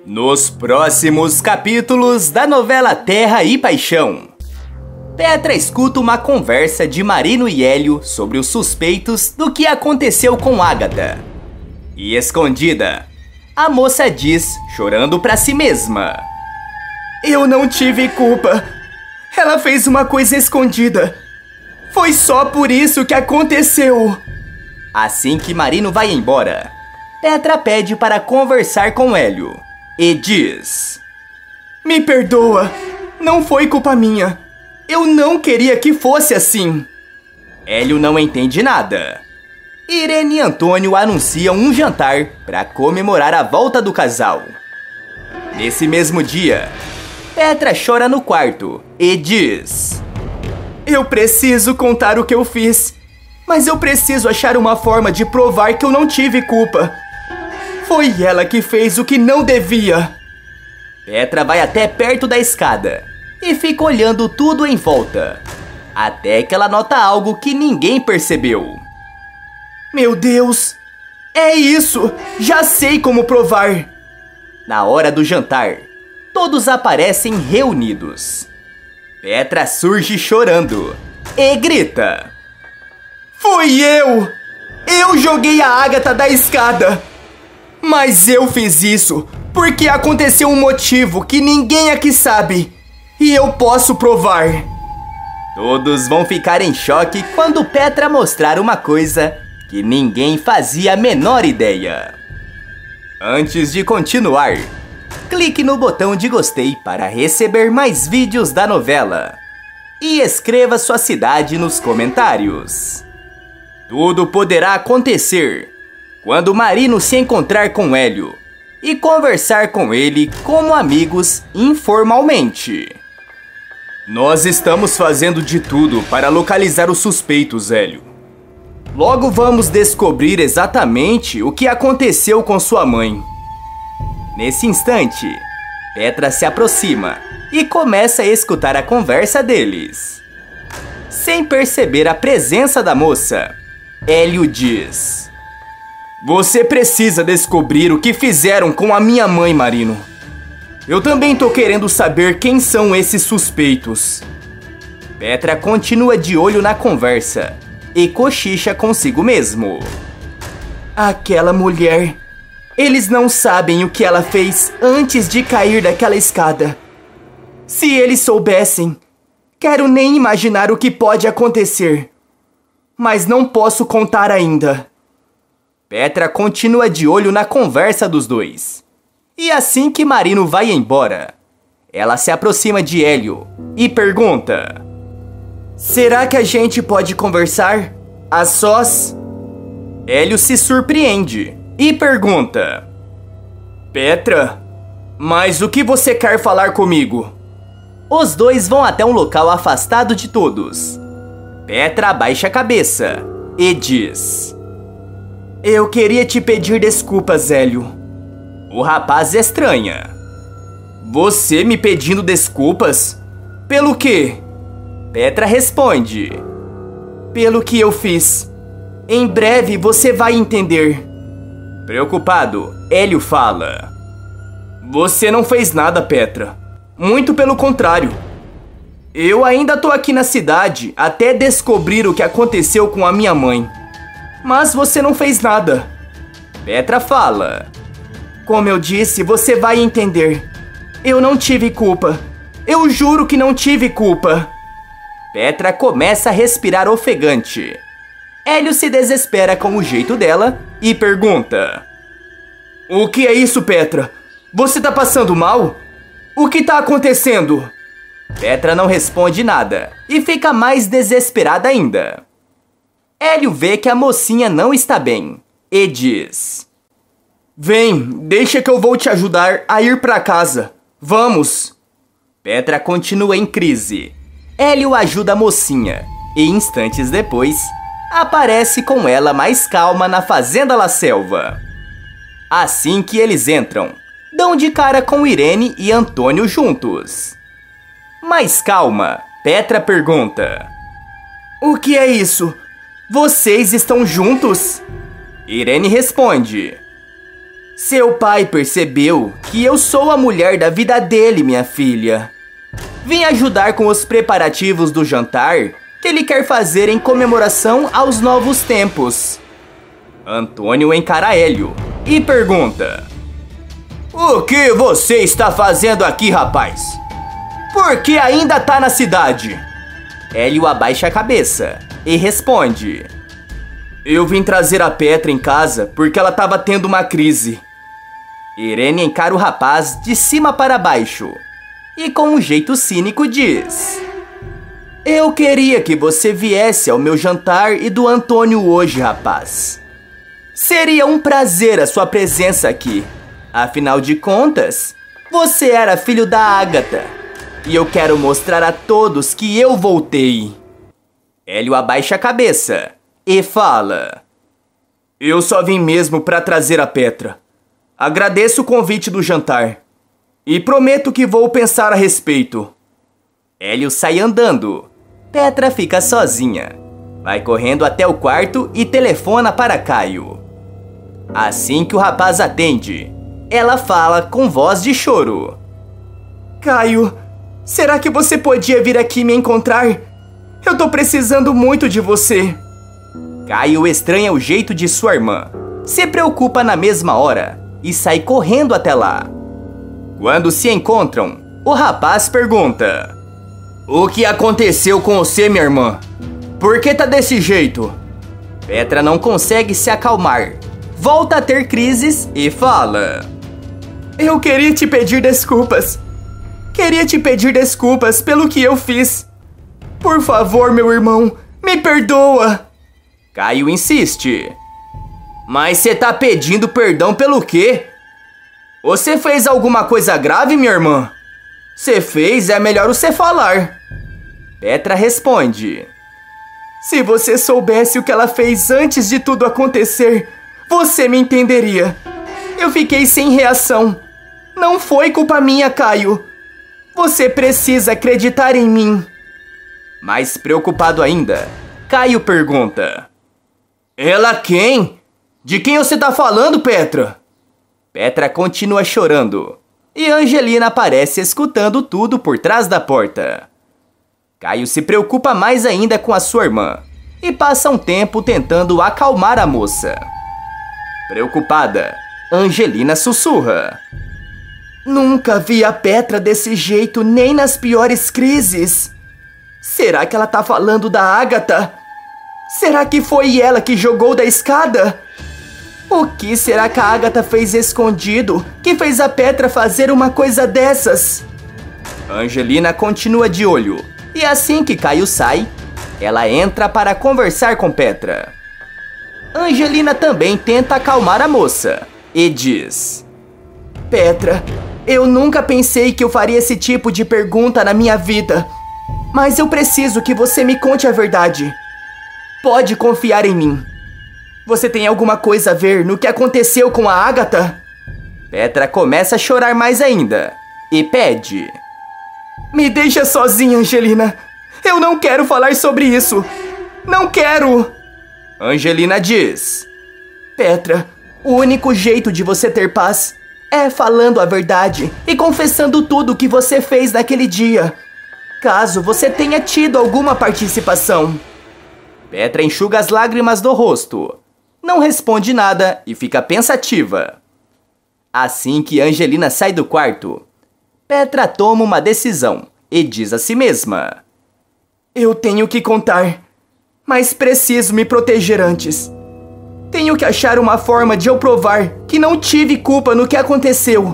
Nos próximos capítulos da novela Terra e Paixão, Petra escuta uma conversa de Marino e Hélio sobre os suspeitos do que aconteceu com Ágata. E escondida, a moça diz, chorando pra si mesma: "Eu não tive culpa. Ela fez uma coisa escondida. Foi só por isso que aconteceu." Assim que Marino vai embora, Petra pede para conversar com Hélio e diz: "Me perdoa, não foi culpa minha. Eu não queria que fosse assim." Hélio não entende nada. Irene e Antônio anunciam um jantar para comemorar a volta do casal. Nesse mesmo dia, Petra chora no quarto e diz: "Eu preciso contar o que eu fiz, mas eu preciso achar uma forma de provar que eu não tive culpa. Foi ela que fez o que não devia." Petra vai até perto da escada e fica olhando tudo em volta, até que ela nota algo que ninguém percebeu. "Meu Deus! É isso! Já sei como provar!" Na hora do jantar, todos aparecem reunidos. Petra surge chorando e grita: "Fui eu! Eu joguei a Ágata da escada! Mas eu fiz isso porque aconteceu um motivo que ninguém aqui sabe, e eu posso provar." Todos vão ficar em choque quando Petra mostrar uma coisa que ninguém fazia a menor ideia. Antes de continuar, clique no botão de gostei para receber mais vídeos da novela. E escreva sua cidade nos comentários. Tudo poderá acontecer quando Marino se encontrar com Hélio e conversar com ele como amigos informalmente. "Nós estamos fazendo de tudo para localizar os suspeitos, Hélio. Logo vamos descobrir exatamente o que aconteceu com sua mãe." Nesse instante, Petra se aproxima e começa a escutar a conversa deles. Sem perceber a presença da moça, Hélio diz: "Você precisa descobrir o que fizeram com a minha mãe, Marino. Eu também tô querendo saber quem são esses suspeitos." Petra continua de olho na conversa e cochicha consigo mesmo: "Aquela mulher. Eles não sabem o que ela fez antes de cair daquela escada. Se eles soubessem, quero nem imaginar o que pode acontecer. Mas não posso contar ainda." Petra continua de olho na conversa dos dois. E assim que Marino vai embora, ela se aproxima de Hélio e pergunta: "Será que a gente pode conversar a sós?" Hélio se surpreende e pergunta: "Petra, mas o que você quer falar comigo?" Os dois vão até um local afastado de todos. Petra abaixa a cabeça e diz: "Eu queria te pedir desculpas, Hélio." O rapaz estranha: "Você me pedindo desculpas? Pelo quê?" Petra responde: "Pelo que eu fiz. Em breve você vai entender." Preocupado, Hélio fala: "Você não fez nada, Petra. Muito pelo contrário. Eu ainda tô aqui na cidade até descobrir o que aconteceu com a minha mãe. Mas você não fez nada." Petra fala: "Como eu disse, você vai entender. Eu não tive culpa. Eu juro que não tive culpa." Petra começa a respirar ofegante. Hélio se desespera com o jeito dela e pergunta: "O que é isso, Petra? Você tá passando mal? O que tá acontecendo?" Petra não responde nada e fica mais desesperada ainda. Hélio vê que a mocinha não está bem e diz: "Vem, deixa que eu vou te ajudar a ir pra casa. Vamos." Petra continua em crise. Hélio ajuda a mocinha e instantes depois aparece com ela mais calma na fazenda La Selva. Assim que eles entram, dão de cara com Irene e Antônio juntos. Mais calma, Petra pergunta: "O que é isso? Vocês estão juntos?" Irene responde: Seu pai percebeu que eu sou a mulher da vida dele, minha filha. Vim ajudar com os preparativos do jantar que ele quer fazer em comemoração aos novos tempos. Antônio encara Hélio e pergunta: O que você está fazendo aqui, rapaz? Por que ainda tá na cidade? Hélio abaixa a cabeça e responde: Eu vim trazer a Petra em casa porque ela estava tendo uma crise. Irene encara o rapaz de cima para baixo e com um jeito cínico diz: Eu queria que você viesse ao meu jantar e do Antônio hoje, rapaz. Seria um prazer a sua presença aqui. Afinal de contas, você era filho da Ágata. E eu quero mostrar a todos que eu voltei. Hélio abaixa a cabeça e fala: Eu só vim mesmo para trazer a Petra. Agradeço o convite do jantar. E prometo que vou pensar a respeito. Hélio sai andando. Petra fica sozinha. Vai correndo até o quarto e telefona para Caio. Assim que o rapaz atende, ela fala com voz de choro: Caio, será que você podia vir aqui me encontrar? Eu tô precisando muito de você. Caio estranha o jeito de sua irmã, se preocupa na mesma hora e sai correndo até lá. Quando se encontram, o rapaz pergunta: O que aconteceu com você, minha irmã? Por que tá desse jeito? Petra não consegue se acalmar, volta a ter crises e fala: Eu queria te pedir desculpas. Queria te pedir desculpas pelo que eu fiz. Por favor, meu irmão, me perdoa. Caio insiste: Mas você tá pedindo perdão pelo quê? Você fez alguma coisa grave, minha irmã? Se fez, é melhor você falar. Petra responde: Se você soubesse o que ela fez antes de tudo acontecer, você me entenderia. Eu fiquei sem reação. Não foi culpa minha, Caio. Você precisa acreditar em mim. Mais preocupado ainda, Caio pergunta: Ela quem? De quem você tá falando, Petra? Petra continua chorando e Angelina aparece escutando tudo por trás da porta. Caio se preocupa mais ainda com a sua irmã e passa um tempo tentando acalmar a moça. Preocupada, Angelina sussurra: Nunca vi a Petra desse jeito nem nas piores crises. Será que ela tá falando da Ágata? Será que foi ela que jogou da escada? O que será que a Ágata fez escondido que fez a Petra fazer uma coisa dessas? Angelina continua de olho e assim que Caio sai, ela entra para conversar com Petra. Angelina também tenta acalmar a moça e diz: Petra, eu nunca pensei que eu faria esse tipo de pergunta na minha vida, mas eu preciso que você me conte a verdade. Pode confiar em mim. Você tem alguma coisa a ver no que aconteceu com a Ágata? Petra começa a chorar mais ainda e pede: Me deixa sozinha, Angelina. Eu não quero falar sobre isso. Não quero. Angelina diz: Petra, o único jeito de você ter paz é falando a verdade e confessando tudo o que você fez naquele dia, caso você tenha tido alguma participação. Petra enxuga as lágrimas do rosto, não responde nada e fica pensativa. Assim que Angelina sai do quarto, Petra toma uma decisão e diz a si mesma: Eu tenho que contar, mas preciso me proteger antes. Tenho que achar uma forma de eu provar que não tive culpa no que aconteceu.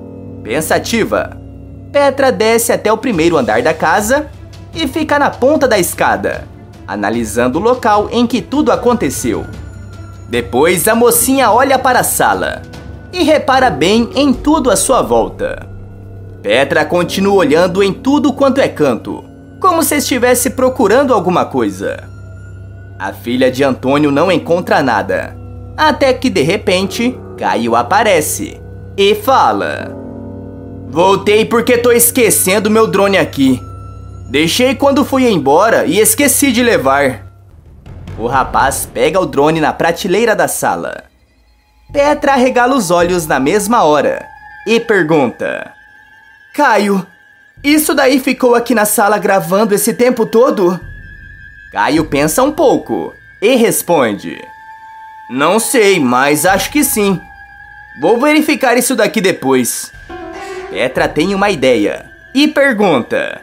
Pensativa, Petra desce até o primeiro andar da casa e fica na ponta da escada, analisando o local em que tudo aconteceu. Depois a mocinha olha para a sala e repara bem em tudo à sua volta. Petra continua olhando em tudo quanto é canto, como se estivesse procurando alguma coisa. A filha de Antônio não encontra nada, até que de repente Caio aparece e fala: Voltei porque tô esquecendo meu drone aqui. Deixei quando fui embora e esqueci de levar. O rapaz pega o drone na prateleira da sala. Petra arregala os olhos na mesma hora e pergunta: Caio, isso daí ficou aqui na sala gravando esse tempo todo? Caio pensa um pouco e responde: Não sei, mas acho que sim. Vou verificar isso daqui depois. Petra tem uma ideia e pergunta: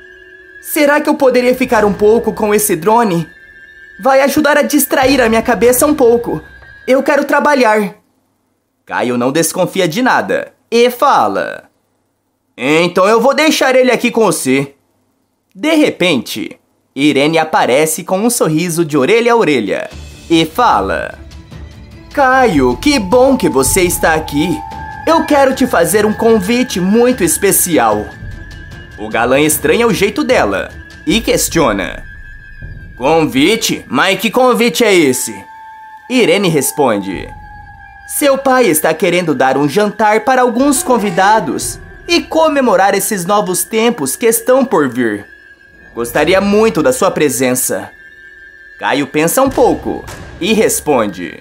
Será que eu poderia ficar um pouco com esse drone? Vai ajudar a distrair a minha cabeça um pouco. Eu quero trabalhar. Caio não desconfia de nada e fala: Então eu vou deixar ele aqui com você. De repente, Irene aparece com um sorriso de orelha a orelha e fala: Caio, que bom que você está aqui. Eu quero te fazer um convite muito especial. O galã estranha o jeito dela e questiona: Convite? Mas que convite é esse? Irene responde: Seu pai está querendo dar um jantar para alguns convidados e comemorar esses novos tempos que estão por vir. Gostaria muito da sua presença. Caio pensa um pouco e responde: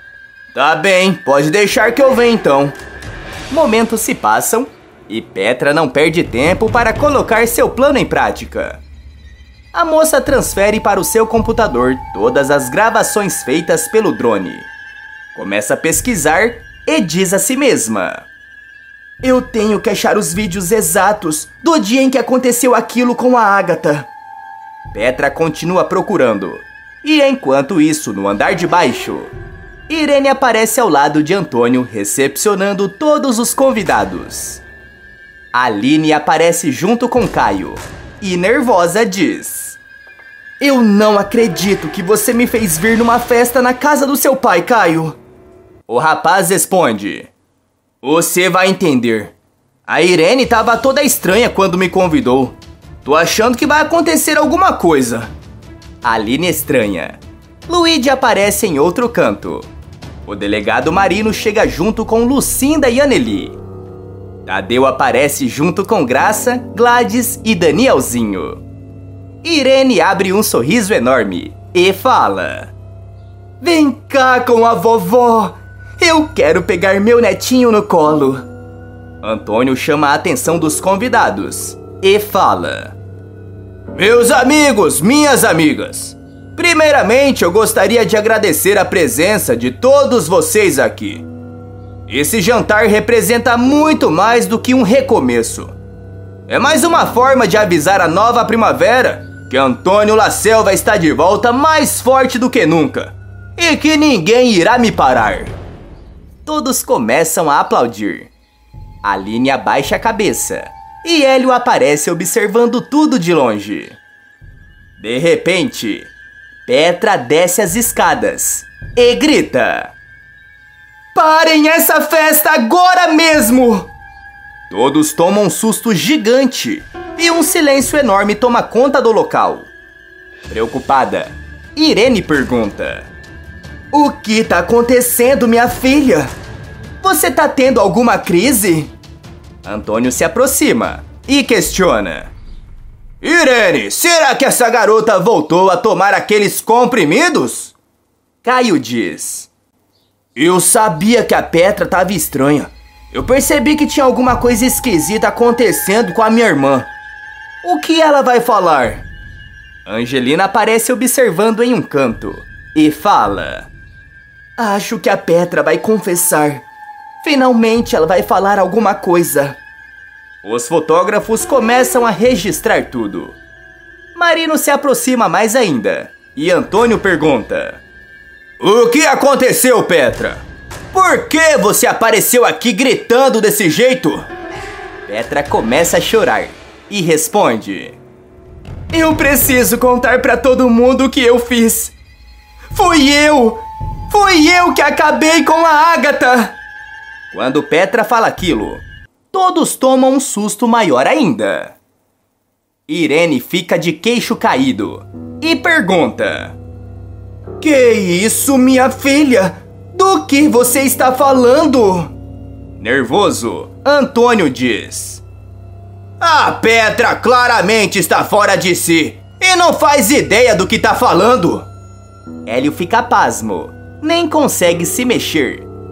Tá bem, pode deixar que eu venha então. Momentos se passam e Petra não perde tempo para colocar seu plano em prática. A moça transfere para o seu computador todas as gravações feitas pelo drone. Começa a pesquisar e diz a si mesma: Eu tenho que achar os vídeos exatos do dia em que aconteceu aquilo com a Agatha. Petra continua procurando. E enquanto isso, no andar de baixo, Irene aparece ao lado de Antônio, recepcionando todos os convidados. Aline aparece junto com Caio e, nervosa, diz: Eu não acredito que você me fez vir numa festa na casa do seu pai, Caio. O rapaz responde: Você vai entender. A Irene estava toda estranha quando me convidou. Tô achando que vai acontecer alguma coisa. Aline estranha. Luigi aparece em outro canto. O delegado Marino chega junto com Lucinda e Anneli. Tadeu aparece junto com Graça, Gladys e Danielzinho. Irene abre um sorriso enorme e fala: Vem cá com a vovó. Eu quero pegar meu netinho no colo. Antônio chama a atenção dos convidados e fala: Meus amigos, minhas amigas, primeiramente eu gostaria de agradecer a presença de todos vocês aqui. Esse jantar representa muito mais do que um recomeço. É mais uma forma de avisar a nova primavera que Antônio La Selva está de volta mais forte do que nunca e que ninguém irá me parar. Todos começam a aplaudir. Aline abaixa a cabeça e Hélio aparece observando tudo de longe. De repente, Petra desce as escadas e grita: Parem essa festa agora mesmo! Todos tomam um susto gigante e um silêncio enorme toma conta do local. Preocupada, Irene pergunta: O que tá acontecendo, minha filha? Você tá tendo alguma crise? Antônio se aproxima e questiona: Irene, será que essa garota voltou a tomar aqueles comprimidos? Caio diz: Eu sabia que a Petra tava estranha. Eu percebi que tinha alguma coisa esquisita acontecendo com a minha irmã. O que ela vai falar? Angelina aparece observando em um canto e fala: Acho que a Petra vai confessar. Finalmente ela vai falar alguma coisa. Os fotógrafos começam a registrar tudo. Marino se aproxima mais ainda e Antônio pergunta: O que aconteceu, Petra? Por que você apareceu aqui gritando desse jeito? Petra começa a chorar e responde: Eu preciso contar pra todo mundo o que eu fiz. Fui eu que acabei com a Agatha. Quando Petra fala aquilo, todos tomam um susto maior ainda. Irene fica de queixo caído e pergunta: Que isso, minha filha? Do que você está falando? Nervoso, Antônio diz: A Petra claramente está fora de si e não faz ideia do que está falando. Hélio fica pasmo, nem consegue se mexer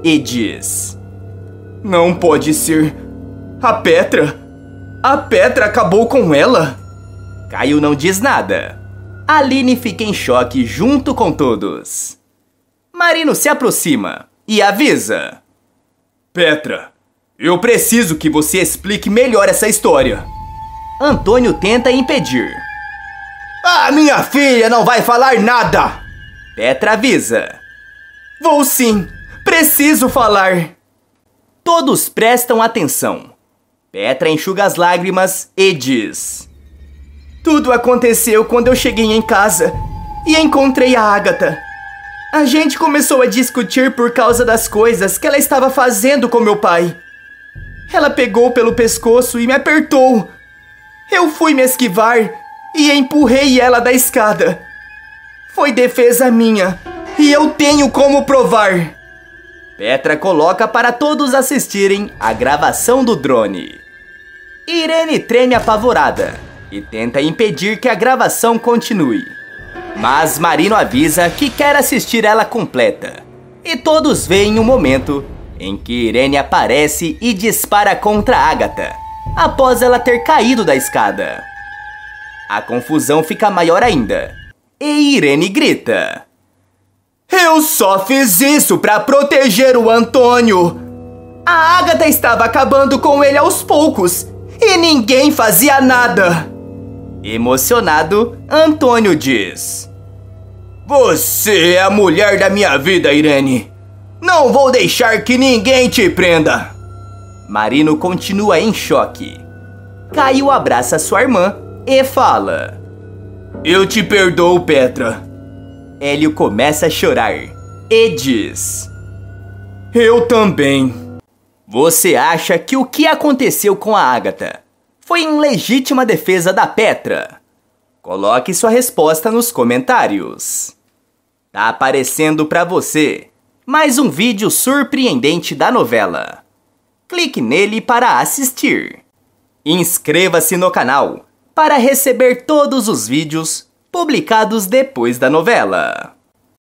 e diz: Não pode ser. A Petra? A Petra acabou com ela? Caio não diz nada. Aline fica em choque junto com todos. Marino se aproxima e avisa: Petra, eu preciso que você explique melhor essa história. Antônio tenta impedir. A minha filha não vai falar nada! Petra avisa. Vou sim, preciso falar. Todos prestam atenção. Petra enxuga as lágrimas e diz: Tudo aconteceu quando eu cheguei em casa e encontrei a Ágata. A gente começou a discutir por causa das coisas que ela estava fazendo com meu pai. Ela pegou pelo pescoço e me apertou. Eu fui me esquivar e empurrei ela da escada. Foi defesa minha e eu tenho como provar. Petra coloca para todos assistirem a gravação do drone. Irene treme apavorada e tenta impedir que a gravação continue. Mas Marino avisa que quer assistir ela completa. E todos veem o momento em que Irene aparece e dispara contra Ágata, após ela ter caído da escada. A confusão fica maior ainda, e Irene grita: Eu só fiz isso para proteger o Antônio! A Ágata estava acabando com ele aos poucos, e ninguém fazia nada! Emocionado, Antônio diz: Você é a mulher da minha vida, Irene! Não vou deixar que ninguém te prenda! Marino continua em choque. Caio abraça sua irmã e fala: Eu te perdoo, Petra. Hélio começa a chorar e diz: Eu também. Você acha que o que aconteceu com a Ágata foi em legítima defesa da Petra? Coloque sua resposta nos comentários. Tá aparecendo pra você mais um vídeo surpreendente da novela. Clique nele para assistir. Inscreva-se no canal para receber todos os vídeos publicados depois da novela.